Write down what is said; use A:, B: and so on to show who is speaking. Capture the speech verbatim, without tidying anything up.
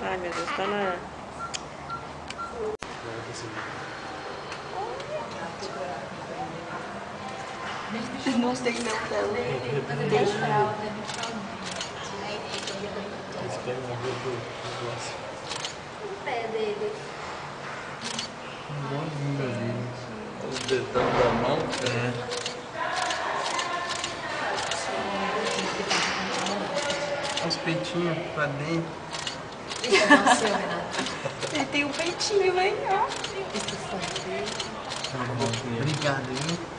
A: Ai, meu Deus, tá na...
B: Não sei não, dela.
C: O pé dele.
D: Os dedão da mão.
E: É. Os peitinhos pra dentro.
B: Ele tem um peitinho, hein? Ó.
E: Obrigado, viu?